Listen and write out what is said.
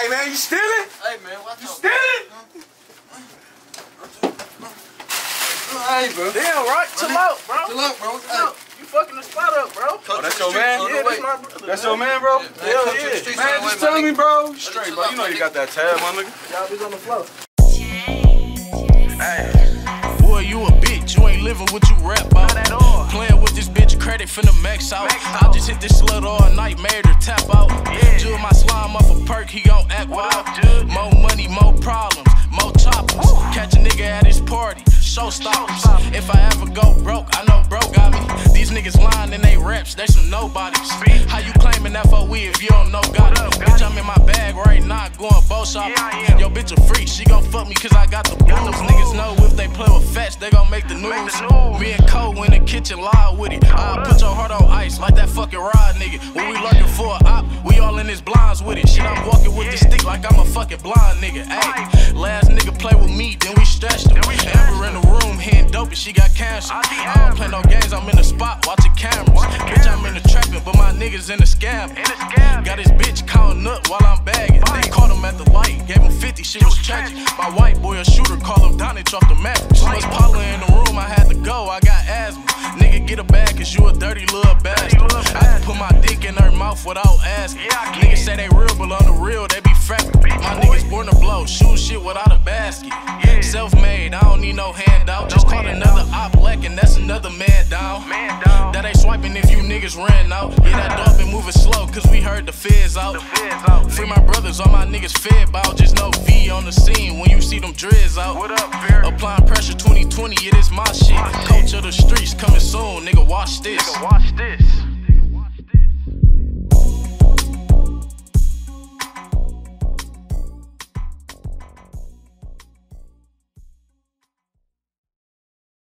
Hey man, you stealing? Hey man, watch You out. stealing? Hey bro. Damn, right? Chill out, bro. Chill out, bro. Hey. You fucking the spot up, bro. Oh, that's your man? Yeah, that's my brother. That's your man, bro? Yeah, Hell yeah. Man, just telling me, bro. Straight, bro. You know you got that tab, my nigga. Y'all be on the floor. Hey, boy, you a bitch. You ain't living what you rap about. Not at all. Playing with this bitch, credit finna max out. I just hit this slut all night, made her tap out. Yeah. Jewel my slime off a perk, he gon' act wild. More money, more problems, more choppers. Catch a nigga at his party. Showstoppers. If I ever go broke, I know broke got me. These niggas lying in they raps, they some nobodies. How you claiming FOE if you don't know God? Bitch, I'm in my bag right now, going both shopping. Yo, bitch a freak, she gon' fuck me cause I got the blues. Niggas know if they play with fats, they gon' make the news. Me and Cole in the kitchen live with it. I'll put your heart on ice like that fucking ride nigga. When we lurking for a op, we all in his blinds with it. Shit, I'm walking with the stick like I'm a fucking blind nigga. Ayy, last nigga play with me, then we stretched him. Amber in the room, hitting dope and she got cancer. I don't play no games, I'm in the spot watching cameras. Bitch, I'm in the trapping, but my niggas in the scam. Got his bitch counting up while I'm bagging. They caught him at the light, gave him 50, shit was tragic. My white boy a shooter, call him Donich off the map. Too much pollen in the room, I had to go, I got asthma. Nigga, get a bag cause you a dirty little bastard. I can put my dick in her mouth without asking. Niggas say they real, but on the real, they be frapping. My niggas born to blow, shoot shit without a basket. Self-made, I don't need no handout. Just caught another op lacking, that's another man down. That ain't swiping if you niggas ran out. Yeah, that dog been moving slow, cause we heard the feds out. Free my brothers, all my niggas fed bout. Just no V on the scene when you see them dreads out. Applying pressure 2020, it is my shit. Coach of the streets coming soon, nigga, watch this.